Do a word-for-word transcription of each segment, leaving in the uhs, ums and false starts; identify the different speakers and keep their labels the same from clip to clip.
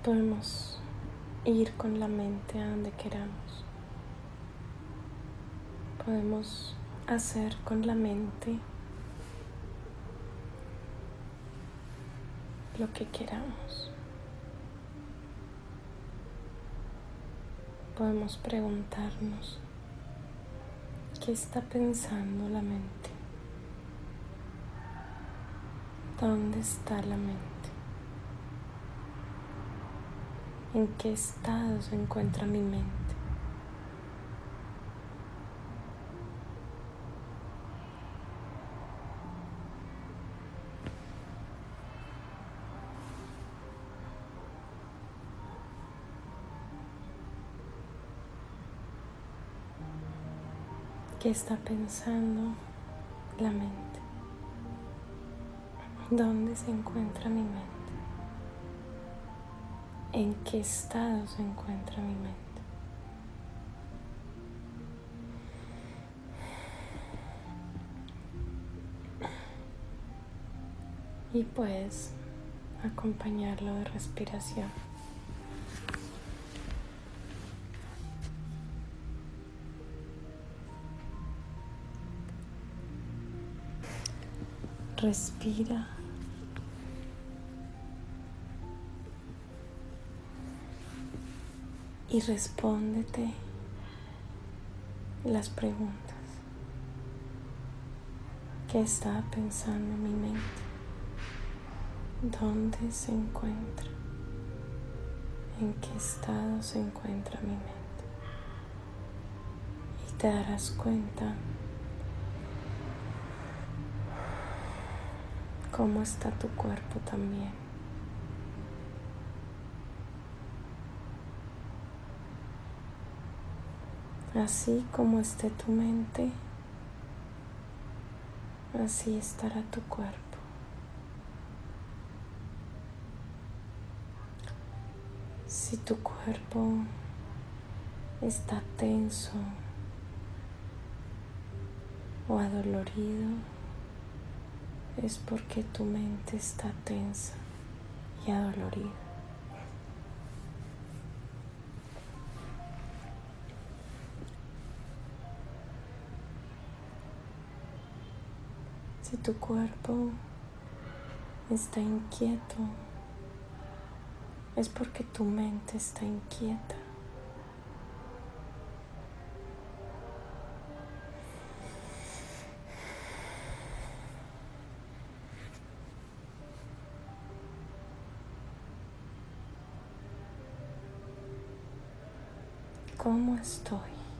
Speaker 1: Podemos ir con la mente a donde queramos. Podemos hacer con la mente lo que queramos. Podemos preguntarnos qué está pensando la mente. ¿Dónde está la mente? ¿En qué estado se encuentra mi mente? ¿Qué está pensando la mente? ¿Dónde se encuentra mi mente? ¿En qué estado se encuentra mi mente? Y puedes acompañarlo de respiración. Respira. Y respóndete las preguntas. ¿Qué está pensando mi mente? ¿Dónde se encuentra? ¿En qué estado se encuentra mi mente? Y te darás cuenta cómo está tu cuerpo también. Así como esté tu mente, así estará tu cuerpo. Si tu cuerpo está tenso o adolorido, es porque tu mente está tensa y adolorida. Si tu cuerpo está inquieto, es porque tu mente está inquieta. ¿Cómo estoy?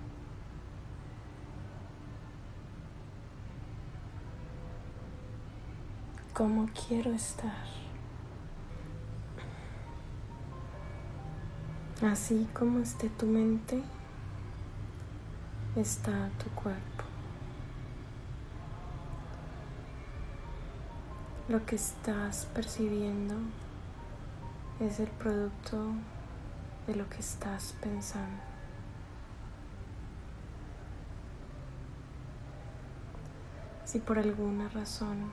Speaker 1: ¿Cómo quiero estar? Así como esté tu mente, está tu cuerpo. Lo que estás percibiendo es el producto de lo que estás pensando. Si por alguna razón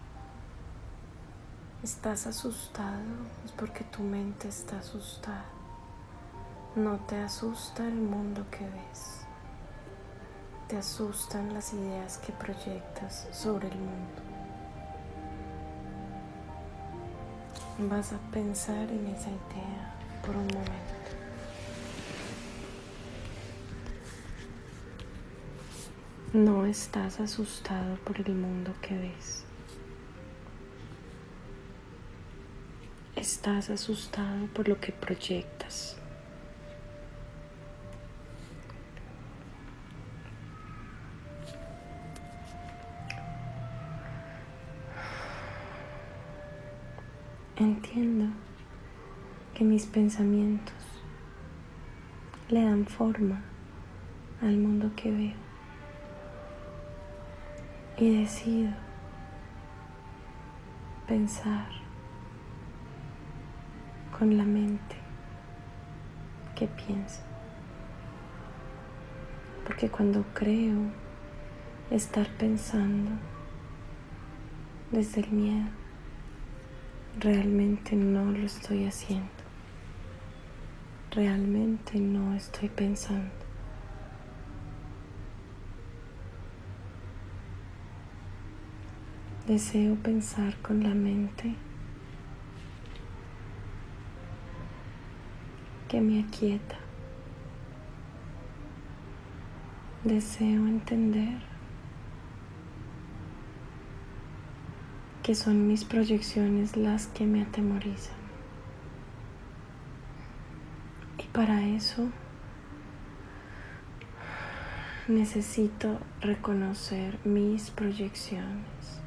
Speaker 1: estás asustado, es porque tu mente está asustada. No te asusta el mundo que ves, te asustan las ideas que proyectas sobre el mundo. Vas a pensar en esa idea por un momento. No estás asustado por el mundo que ves. Estás asustado por lo que proyectas. Entiendo que mis pensamientos le dan forma al mundo que veo. Y decido pensar con la mente que piensa. Porque cuando creo estar pensando desde el miedo, realmente no lo estoy haciendo. realmente no estoy pensando. Deseo pensar con la mente que me aquieta. Deseo entender que son mis proyecciones las que me atemorizan. Y para eso necesito reconocer mis proyecciones.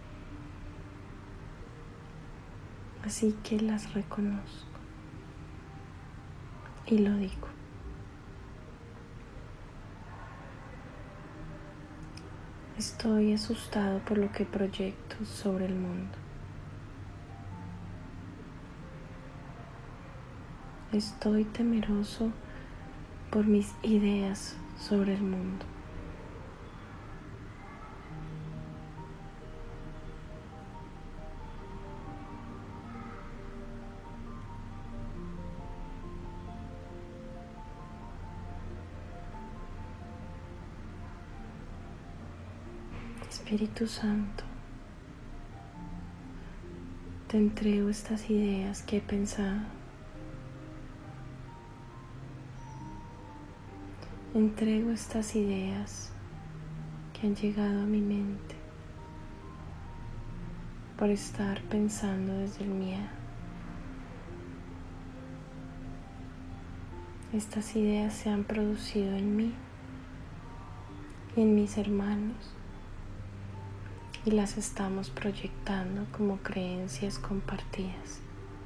Speaker 1: Así que las reconozco y lo digo. Estoy asustado por lo que proyecto sobre el mundo. Estoy temeroso por mis ideas sobre el mundo. Espíritu Santo, te entrego estas ideas que he pensado. Entrego estas ideas que han llegado a mi mente por estar pensando desde el miedo. Estas ideas se han producido en mí y en mis hermanos y las estamos proyectando como creencias compartidas.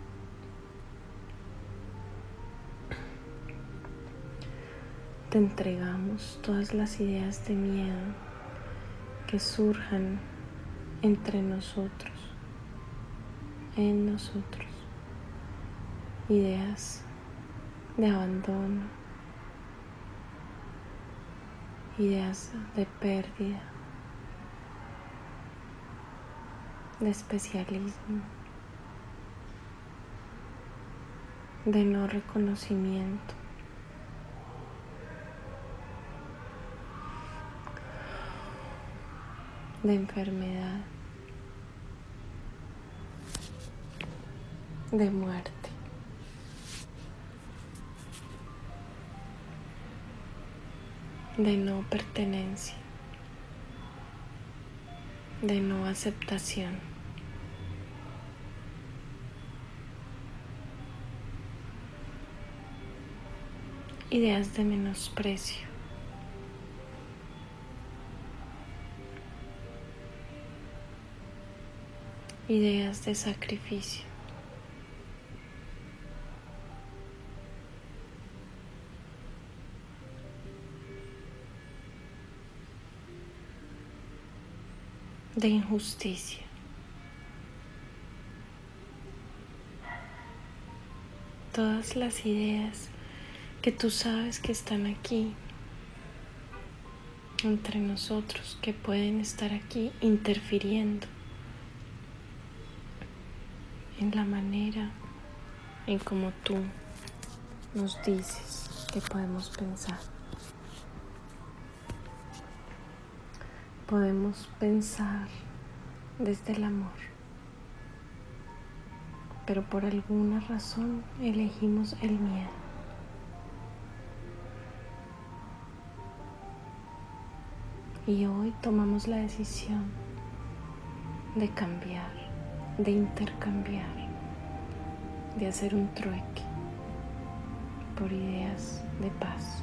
Speaker 1: Te entregamos todas las ideas de miedo que surjan entre nosotros, en nosotros, ideas de abandono, ideas de pérdida, de especialismo, de no reconocimiento, de enfermedad, de muerte. De no pertenencia, de no aceptación. Ideas de menosprecio. Ideas de sacrificio. De injusticia. Todas las ideas que tú sabes que están aquí entre nosotros, que pueden estar aquí interfiriendo en la manera en cómo tú nos dices que podemos pensar. Podemos pensar desde el amor, pero por alguna razón elegimos el miedo. Y hoy tomamos la decisión de cambiar, de intercambiar, de hacer un trueque por ideas de paz.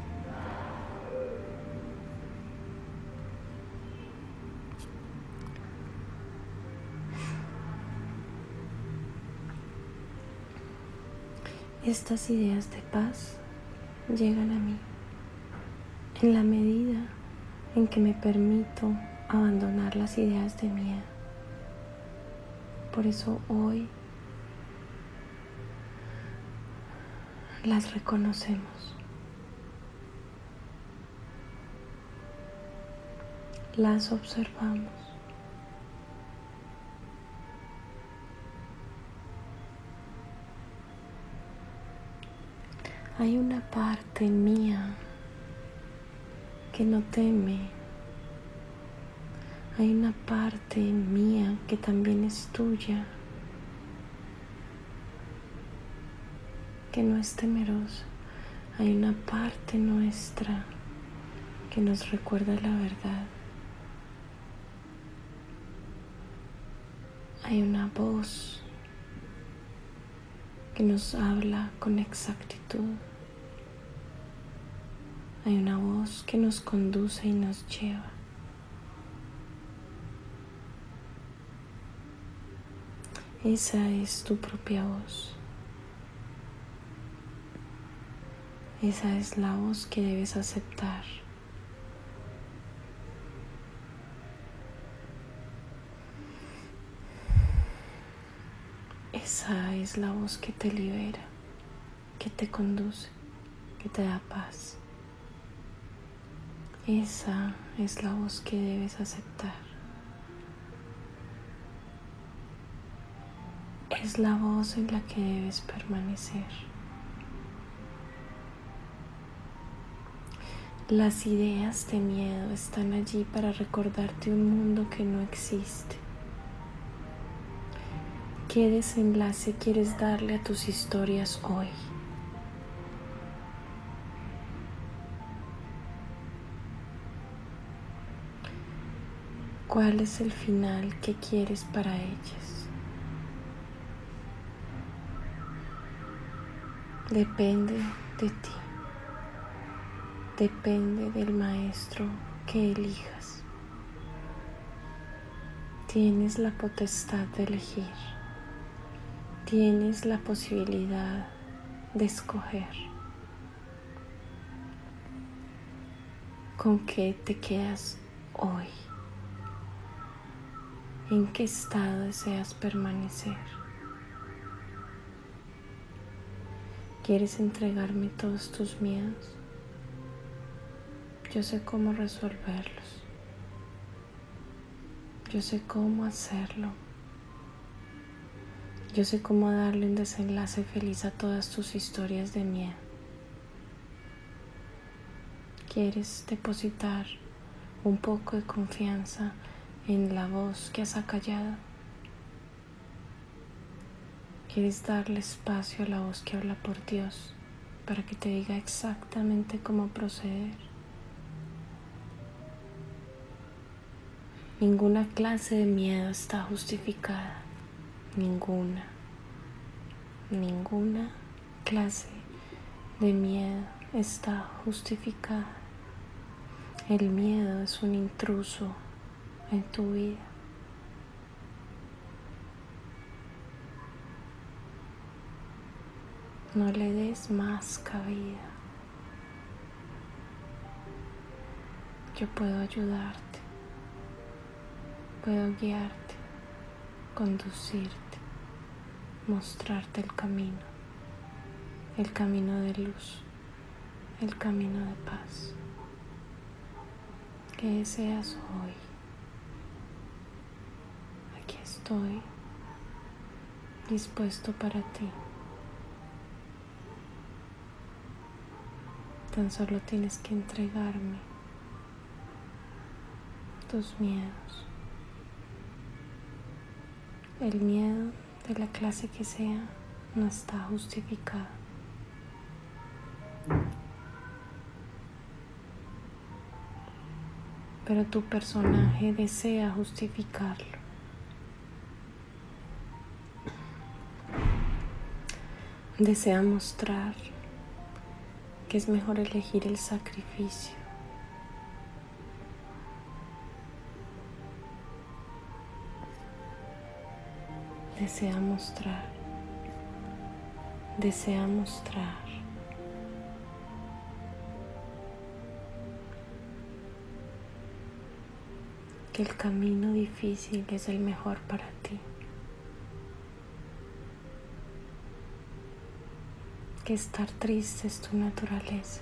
Speaker 1: Estas ideas de paz llegan a mí en la medida en que me permito abandonar las ideas de miedo. Por eso hoy las reconocemos, las observamos. Hay una parte mía que no teme. Hay una parte mía que también es tuya, que no es temerosa. Hay una parte nuestra que nos recuerda la verdad. Hay una voz que nos habla con exactitud. Hay una voz que nos conduce y nos lleva. Esa es tu propia voz. Esa es la voz que debes aceptar. Esa es la voz que te libera, que te conduce, que te da paz. Esa es la voz que debes aceptar. Es la voz en la que debes permanecer. Las ideas de miedo están allí para recordarte un mundo que no existe. ¿Qué desenlace quieres darle a tus historias hoy? ¿Cuál es el final que quieres para ellas? Depende de ti. Depende del maestro que elijas. Tienes la potestad de elegir. Tienes la posibilidad de escoger. ¿Con qué te quedas hoy? ¿En qué estado deseas permanecer? ¿Quieres entregarme todos tus miedos? Yo sé cómo resolverlos. Yo sé cómo hacerlo. Yo sé cómo darle un desenlace feliz a todas tus historias de miedo. ¿Quieres depositar un poco de confianza en la voz que has acallado? ¿Quieres darle espacio a la voz que habla por Dios para que te diga exactamente cómo proceder? Ninguna clase de miedo está justificada. Ninguna. Ninguna clase de miedo está justificada. El miedo es un intruso en tu vida. No le des más cabida. Yo puedo ayudarte. Puedo guiarte, conducirte, mostrarte el camino, el camino de luz, el camino de paz. ¿Qué deseas hoy? Aquí estoy, dispuesto para ti. Tan solo tienes que entregarme tus miedos. El miedo, de la clase que sea, no está justificado. Pero tu personaje desea justificarlo. Desea mostrar que es mejor elegir el sacrificio. Desea mostrar, desea mostrar que el camino difícil es el mejor para ti, que estar triste es tu naturaleza,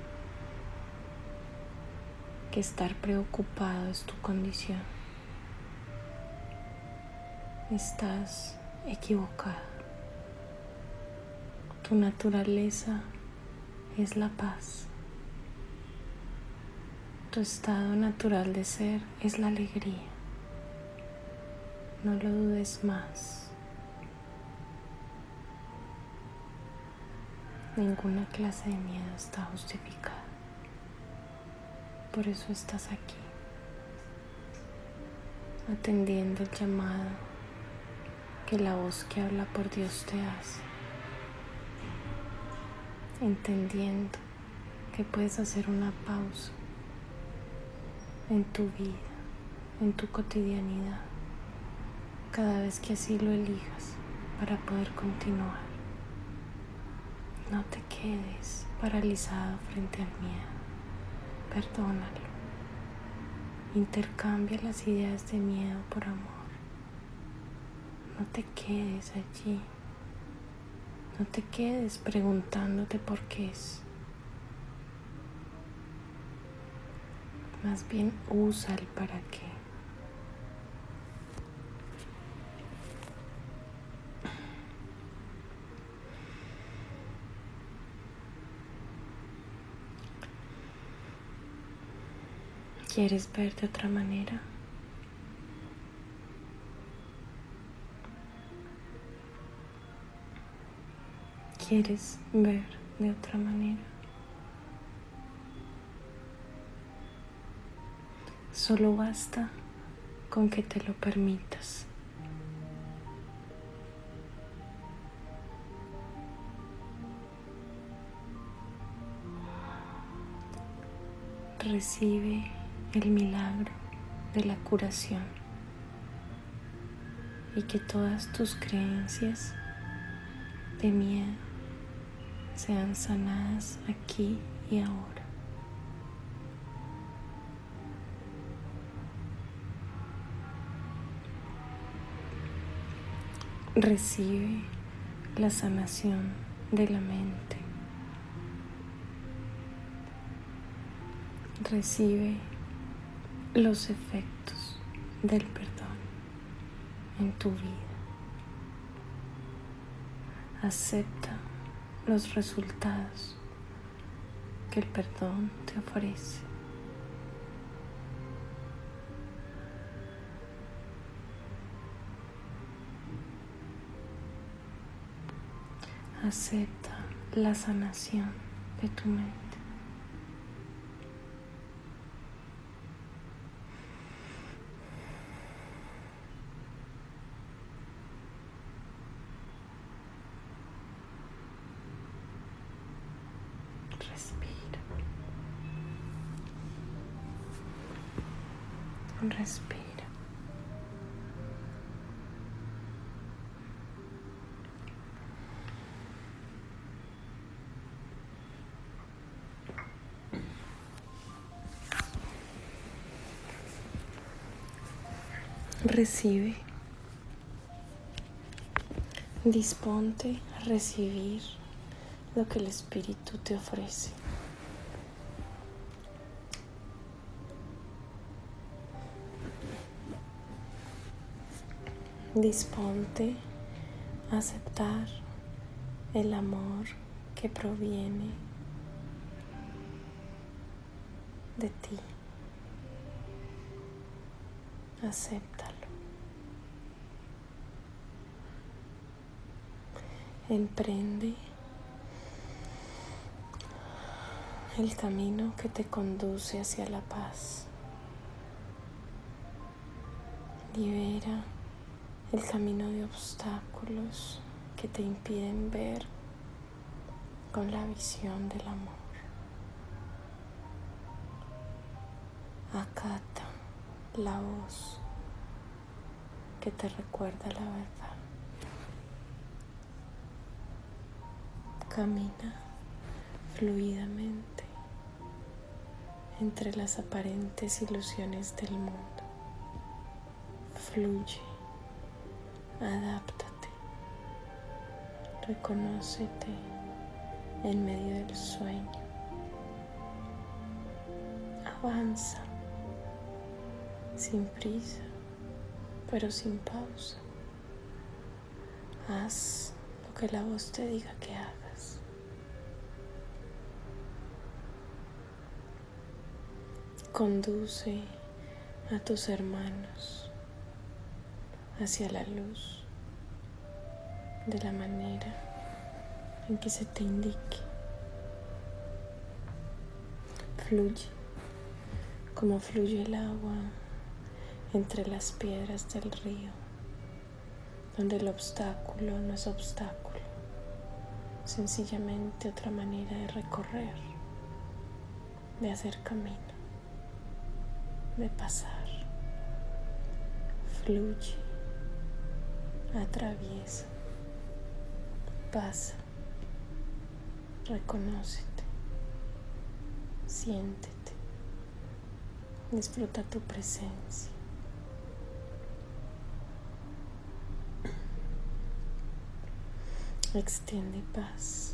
Speaker 1: que estar preocupado es tu condición. Estás equivocado. Tu naturaleza es la paz. Tu estado natural de ser es la alegría. No lo dudes más. Ninguna clase de miedo está justificada. Por eso estás aquí, atendiendo el llamado que la voz que habla por Dios te hace, entendiendo que puedes hacer una pausa en tu vida, en tu cotidianidad, cada vez que así lo elijas para poder continuar. No te quedes paralizado frente al miedo, perdónalo. Intercambia las ideas de miedo por amor. No te quedes allí, no te quedes preguntándote por qué es. Más bien usa el para qué. ¿Quieres ver de otra manera? ¿Quieres ver de otra manera? Solo basta con que te lo permitas. Recibe el milagro de la curación y que todas tus creencias de miedo sean sanadas aquí y ahora. Recibe la sanación de la mente. Recibe los efectos del perdón en tu vida. Acepta los resultados que el perdón te ofrece. Acepta la sanación de tu mente. Respira. Respira. Recibe. Disponte a recibir lo que el Espíritu te ofrece. Disponte a aceptar el amor que proviene de ti. Acéptalo. Emprende el camino que te conduce hacia la paz. Libera el camino de obstáculos que te impiden ver con la visión del amor. Acata la voz que te recuerda la verdad. Camina fluidamente entre las aparentes ilusiones del mundo. Fluye, adáptate, reconócete en medio del sueño. Avanza, sin prisa, pero sin pausa. Haz lo que la voz te diga que hagas. Conduce a tus hermanos hacia la luz de la manera en que se te indique. Fluye como fluye el agua entre las piedras del río, donde el obstáculo no es obstáculo, sencillamente otra manera de recorrer, de hacer camino, de pasar. Fluye, atraviesa, pasa, reconócete, siéntete, disfruta tu presencia. Extiende paz.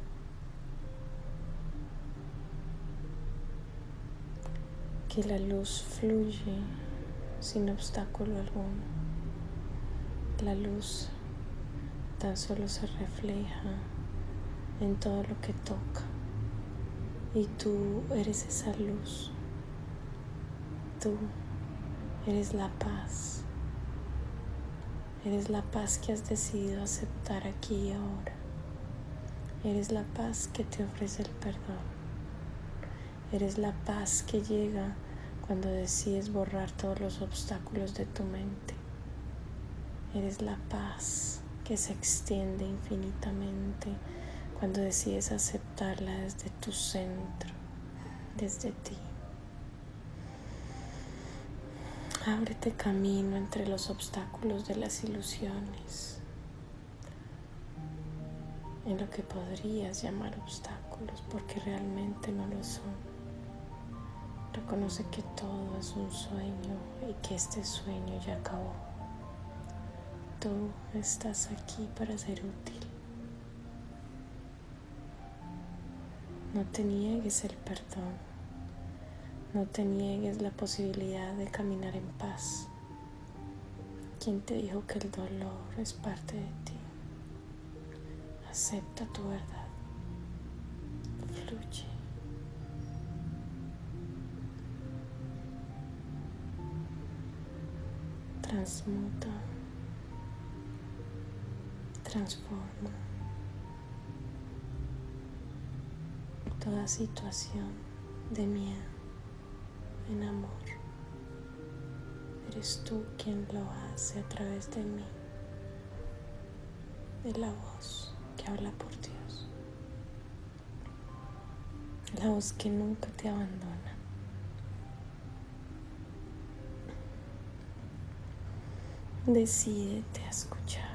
Speaker 1: Que la luz fluye sin obstáculo alguno. La luz tan solo se refleja en todo lo que toca. Y tú eres esa luz. Tú eres la paz. Eres la paz que has decidido aceptar aquí y ahora. Eres la paz que te ofrece el perdón. Eres la paz que llega cuando decides borrar todos los obstáculos de tu mente. Eres la paz que se extiende infinitamente cuando decides aceptarla desde tu centro, desde ti. Ábrete camino entre los obstáculos de las ilusiones, en lo que podrías llamar obstáculos, porque realmente no lo son. Reconoce que todo es un sueño y que este sueño ya acabó. Tú estás aquí para ser útil. No te niegues el perdón. No te niegues la posibilidad de caminar en paz. ¿Quién te dijo que el dolor es parte de ti? Acepta tu verdad. Fluye. Transmuta. Transforma. Toda situación de miedo en amor. Eres tú quien lo hace a través de mí, de la voz que habla por Dios, la voz que nunca te abandona. Decídete a escuchar.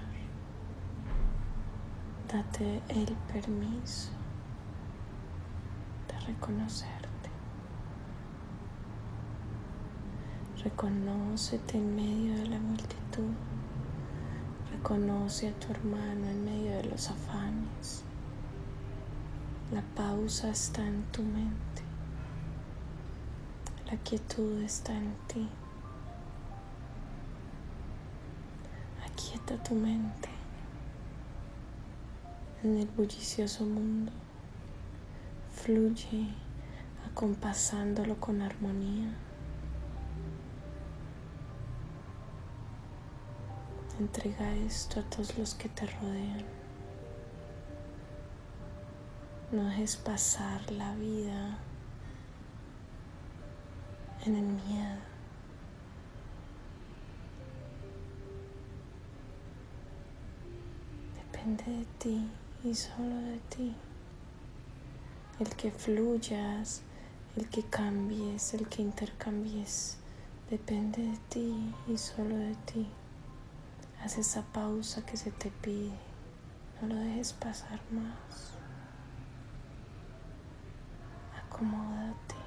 Speaker 1: Date el permiso de reconocerte. Reconócete en medio de la multitud. Reconoce a tu hermano en medio de los afanes. La pausa está en tu mente. La quietud está en ti. Aquieta tu mente en el bullicioso mundo. Fluye acompasándolo con armonía. Entrega esto a todos los que te rodean. No dejes pasar la vida en el miedo. Depende de ti y solo de ti. El que fluyas, el que cambies, el que intercambies, depende de ti y solo de ti. Haz esa pausa que se te pide. No lo dejes pasar más. Acomódate.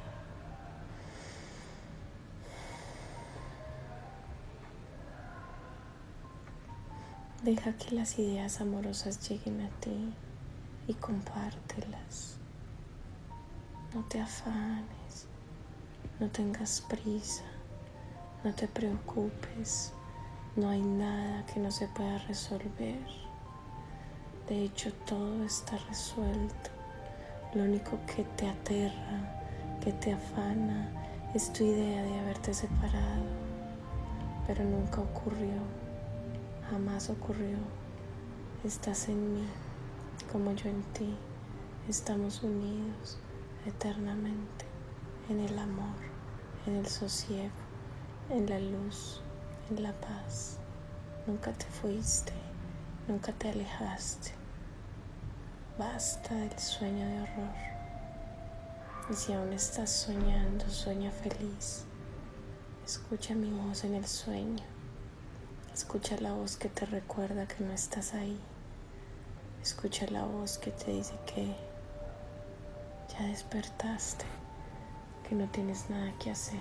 Speaker 1: Deja que las ideas amorosas lleguen a ti y compártelas. No te afanes. No tengas prisa. No te preocupes. No hay nada que no se pueda resolver. De hecho, todo está resuelto. Lo único que te aterra, que te afana, Es tu idea de haberte separado, pero nunca ocurrió, jamás ocurrió. Estás en mí, como yo en ti. Estamos unidos eternamente en el amor, en el sosiego, en la luz, en la paz. Nunca te fuiste, nunca te alejaste. Basta del sueño de horror. Y si aún estás soñando, sueña feliz. Escucha mi voz en el sueño. Escucha la voz que te recuerda que no estás ahí. Escucha la voz que te dice que ya despertaste, que no tienes nada que hacer.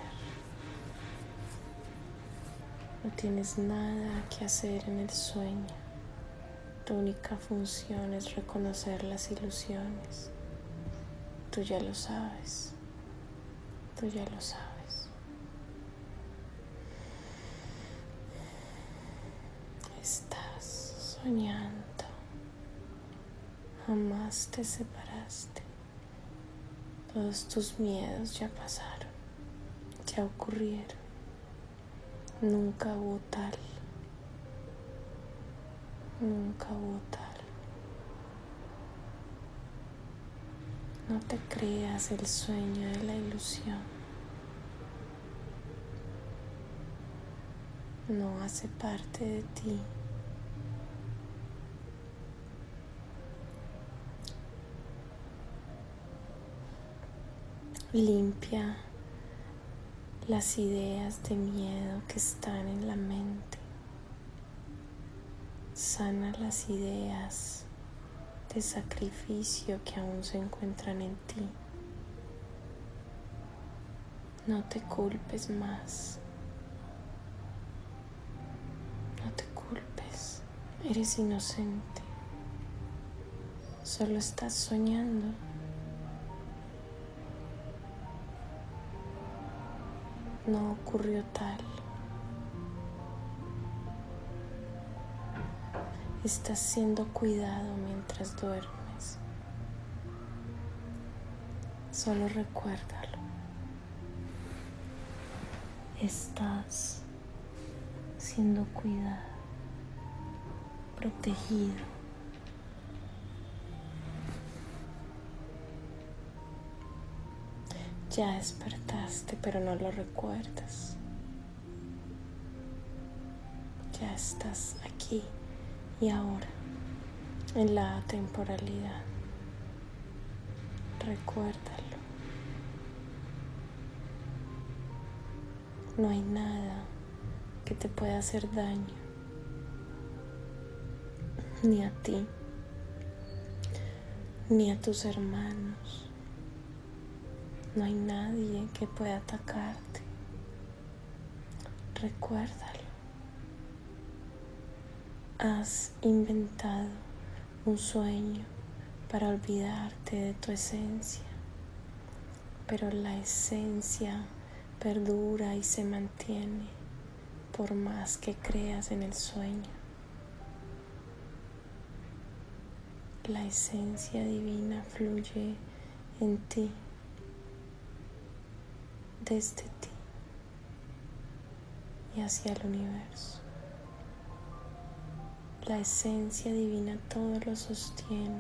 Speaker 1: No tienes nada que hacer en el sueño. Tu única función es reconocer las ilusiones. Tú ya lo sabes. Tú ya lo sabes. Estás soñando. Jamás te separaste. Todos tus miedos ya pasaron. Ya ocurrieron. Nunca hubo tal. Nunca hubo tal. No te creas el sueño de la ilusión. No hace parte de ti. Limpia las ideas de miedo que están en la mente. Sana las ideas de sacrificio que aún se encuentran en ti. No te culpes más. No te culpes. Eres inocente. Solo estás soñando. No ocurrió tal. Estás siendo cuidado mientras duermes. Solo recuérdalo. Estás siendo cuidado, protegido. Ya despertaste, pero no lo recuerdas. Ya estás aquí y ahora, en la temporalidad. Recuérdalo. No hay nada que te pueda hacer daño, ni a ti, ni a tus hermanos. No hay nadie que pueda atacarte. Recuérdalo. Has inventado un sueño para olvidarte de tu esencia, pero la esencia perdura y se mantiene por más que creas en el sueño. La esencia divina fluye en ti, desde ti y hacia el universo. La esencia divina todo lo sostiene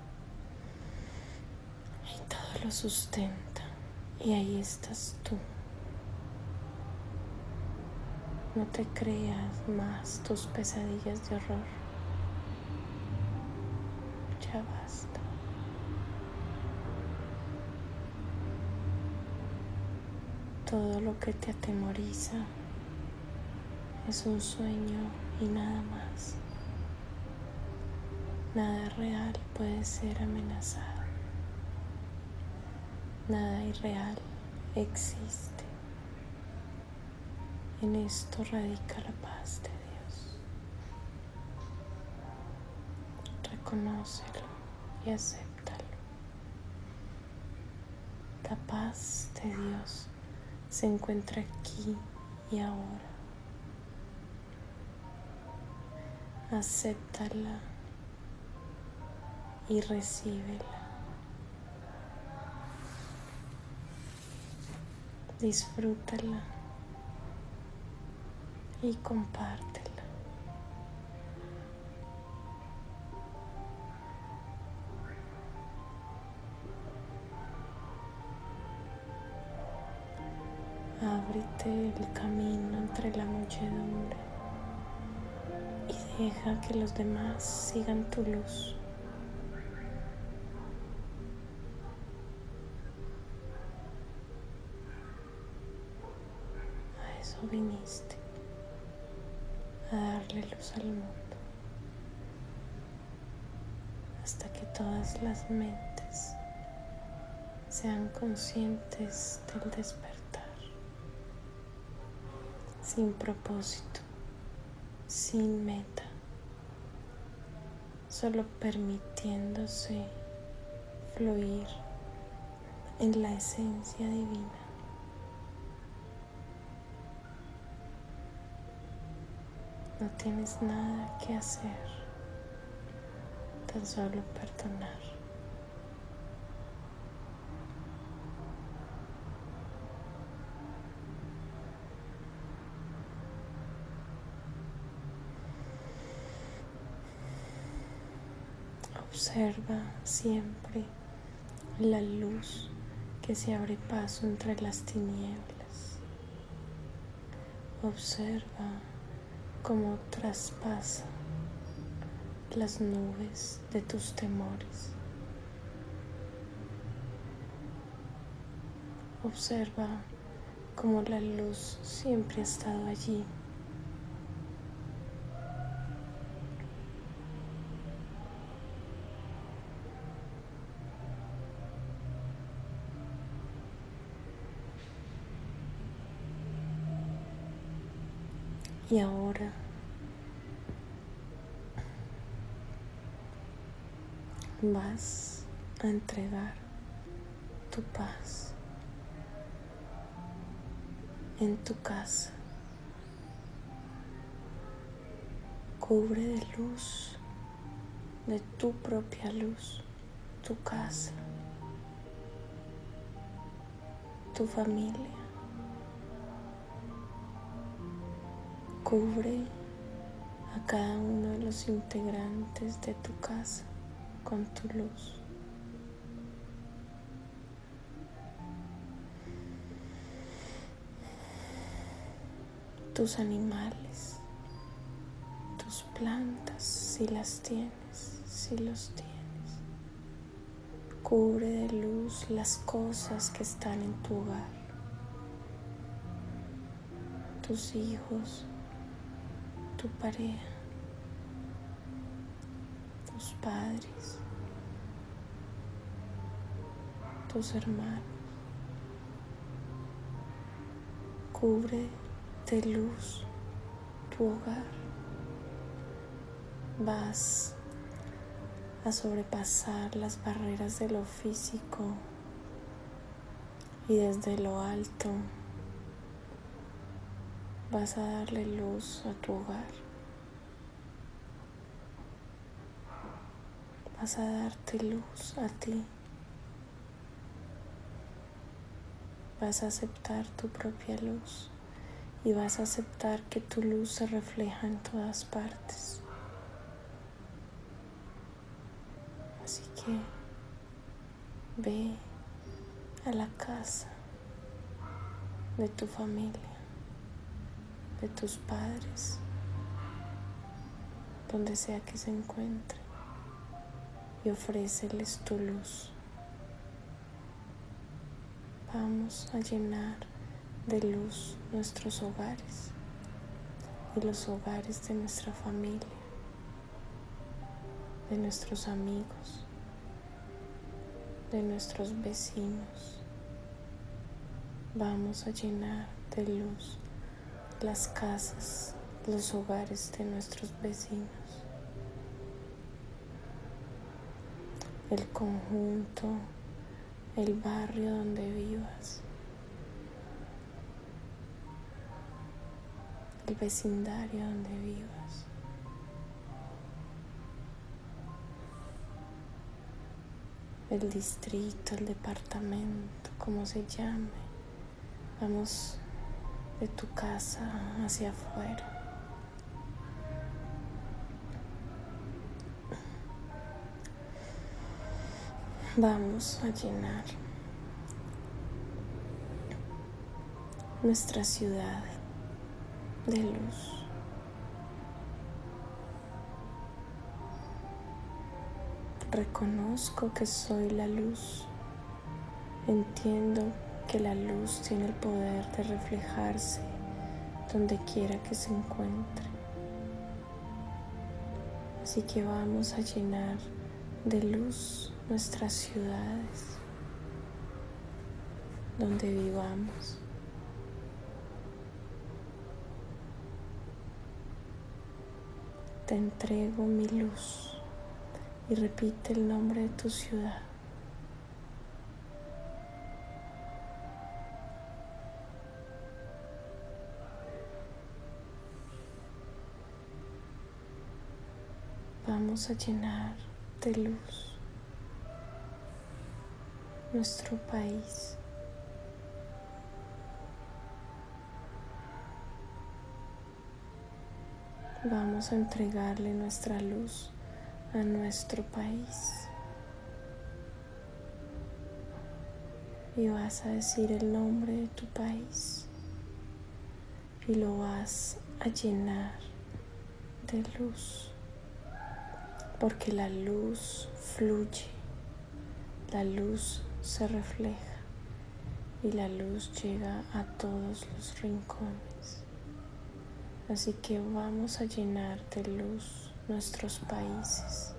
Speaker 1: y todo lo sustenta, y ahí estás tú. No te creas más tus pesadillas de horror. Ya basta. Todo lo que te atemoriza es un sueño y nada más. Nada real puede ser amenazado. Nada irreal existe. En esto radica la paz de Dios. Reconócelo y acéptalo. La paz de Dios se encuentra aquí y ahora. Acéptala y recíbela. disfrútala y compártela. Ábrete el camino entre la muchedumbre y deja que los demás sigan tu luz. A eso viniste, a darle luz al mundo, hasta que todas las mentes sean conscientes del despertar, sin propósito, sin meta, solo permitiéndose fluir en la esencia divina. No tienes nada que hacer, tan solo perdonar. Observa siempre la luz que se abre paso entre las tinieblas. Observa cómo traspasa las nubes de tus temores. Observa cómo la luz siempre ha estado allí. Y ahora vas a entregar tu paz en tu casa. Cubre de luz, de tu propia luz, tu casa, tu familia. Cubre a cada uno de los integrantes de tu casa con tu luz. Tus animales, tus plantas, si las tienes, si los tienes. Cubre de luz las cosas que están en tu hogar. Tus hijos, tu pareja, tus padres, tus hermanos. Cubre de luz tu hogar. Vas a sobrepasar las barreras de lo físico y desde lo alto vas a darle luz a tu hogar. Vas a darte luz a ti. Vas a aceptar tu propia luz y vas a aceptar que tu luz se refleja en todas partes. Así que ve a la casa de tu familia, de tus padres, donde sea que se encuentre, y ofréceles tu luz. Vamos a llenar de luz nuestros hogares y los hogares de nuestra familia, de nuestros amigos, de nuestros vecinos. Vamos a llenar de luz las casas, los hogares de nuestros vecinos, el conjunto, el barrio donde vivas, el vecindario donde vivas. El distrito, el departamento, como se llame, Vamos de tu casa hacia afuera. Vamos a llenar nuestra ciudad de luz. Reconozco que soy la luz. Entiendo que la luz tiene el poder de reflejarse donde quiera que se encuentre. Así que vamos a llenar de luz nuestras ciudades donde vivamos. Te entrego mi luz y repite el nombre de tu ciudad. Vamos a llenar de luz nuestro país. Vamos a entregarle nuestra luz a nuestro país. Y vas a decir el nombre de tu país y lo vas a llenar de luz. Porque la luz fluye, la luz se refleja y la luz llega a todos los rincones. Así que vamos a llenar de luz nuestros países.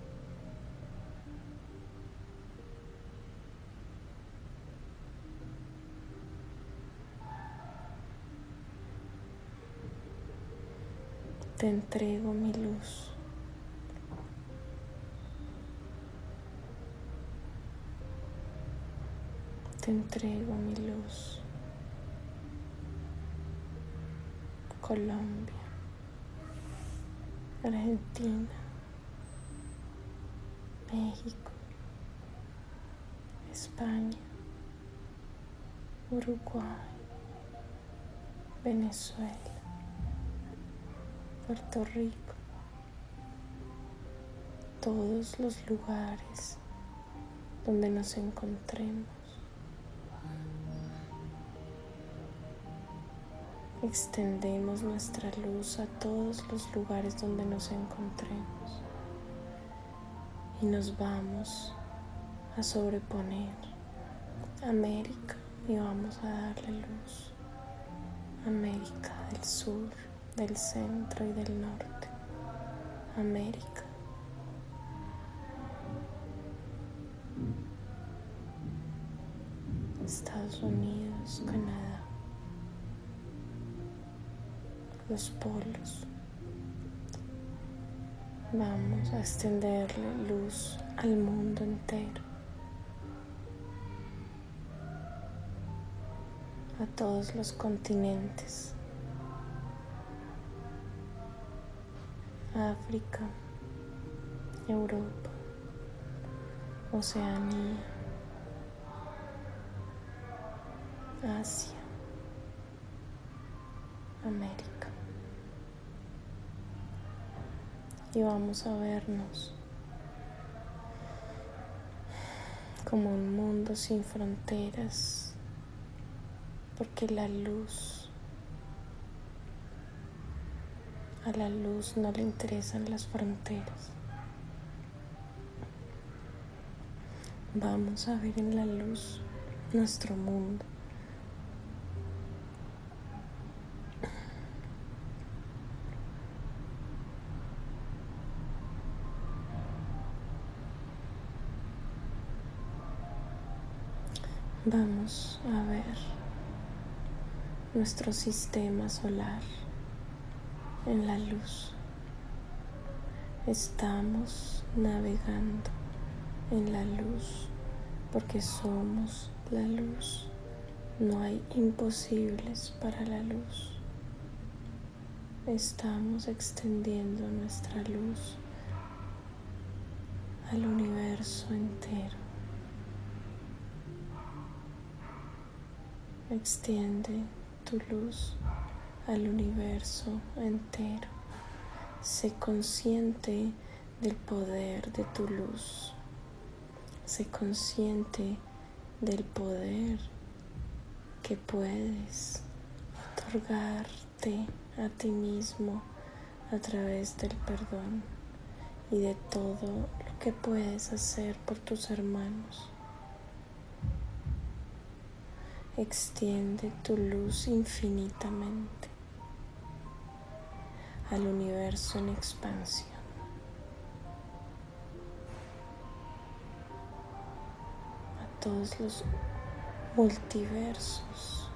Speaker 1: Te entrego mi luz. Te entrego mi luz. Colombia, Argentina, México, España, Uruguay, Venezuela, Puerto Rico, todos los lugares donde nos encontremos. Extendemos nuestra luz a todos los lugares donde nos encontremos y nos vamos a sobreponer a América y vamos a darle luz a América del Sur, del Centro y del Norte. América. Estados Unidos, Canadá. Los polos. Vamos a extenderle luz al mundo entero, a todos los continentes, África, Europa, Oceanía, Asia, América. Y vamos a vernos como un mundo sin fronteras, porque la luz, a la luz no le interesan las fronteras. Vamos a ver en la luz nuestro mundo. Vamos a ver nuestro sistema solar en la luz. Estamos navegando en la luz porque somos la luz. No hay imposibles para la luz. Estamos extendiendo nuestra luz al universo entero. Extiende tu luz al universo entero. Sé consciente del poder de tu luz. Sé consciente del poder que puedes otorgarte a ti mismo a través del perdón y de todo lo que puedes hacer por tus hermanos. Extiende tu luz infinitamente al universo en expansión. A todos los multiversos,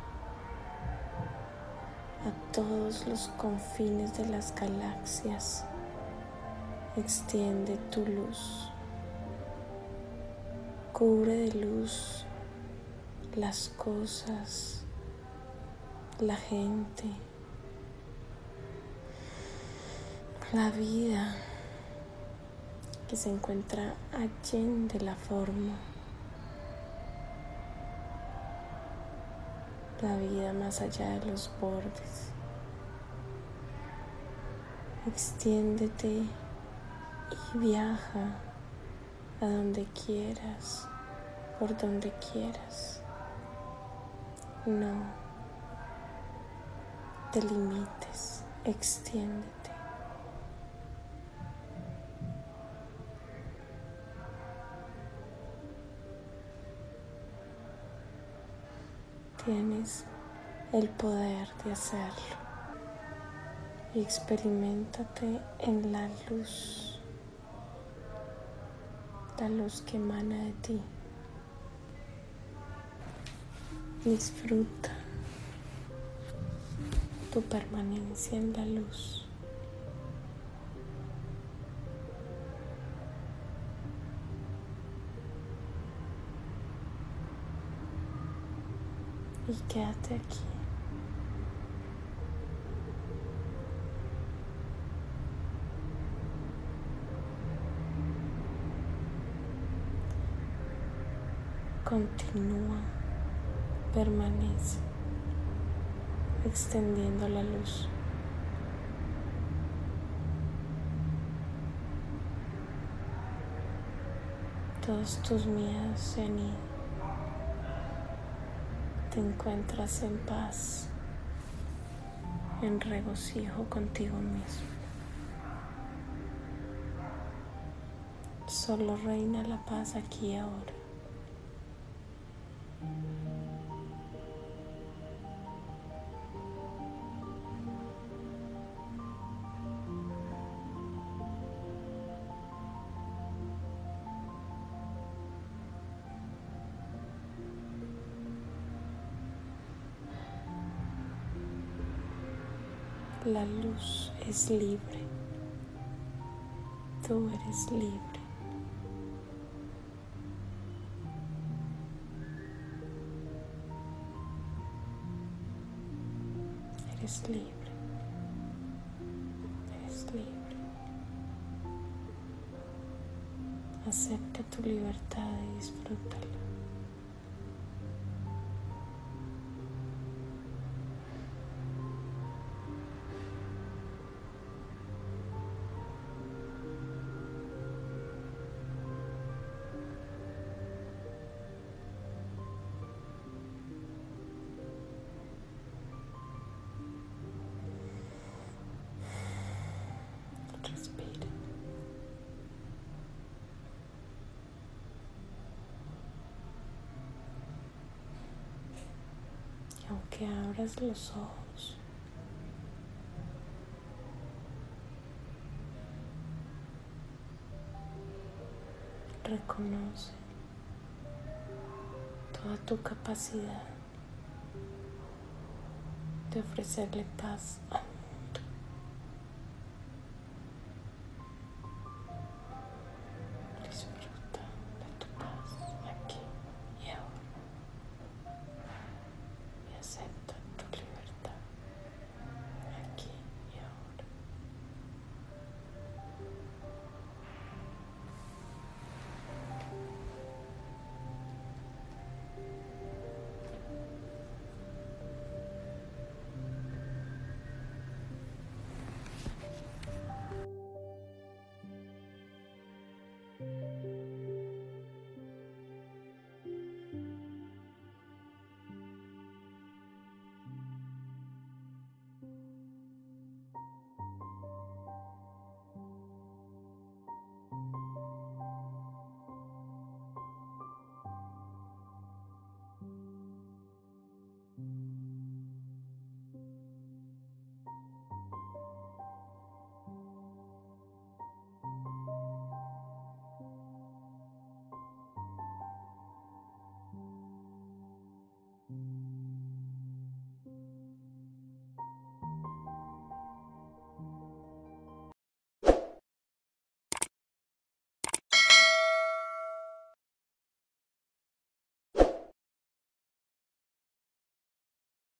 Speaker 1: a todos los confines de las galaxias. Extiende tu luz. Cubre de luz las cosas, la gente, la vida que se encuentra allende la forma, la vida más allá de los bordes. Extiéndete y viaja a donde quieras, por donde quieras. No te limites, extiéndete. Tienes el poder de hacerlo y experiméntate en la luz, la luz que emana de ti. Disfruta tu permanencia en la luz. Y quédate aquí. Continúa, permanece, extendiendo la luz. Todos tus miedos se han ido. Te encuentras en paz, en regocijo contigo mismo. Solo reina la paz aquí y ahora. La luz es libre. Tú eres libre. Eres libre. Eres libre. Acepta tu libertad y disfrútala. Respira. Y aunque abras los ojos, reconoce toda tu capacidad de ofrecerle paz a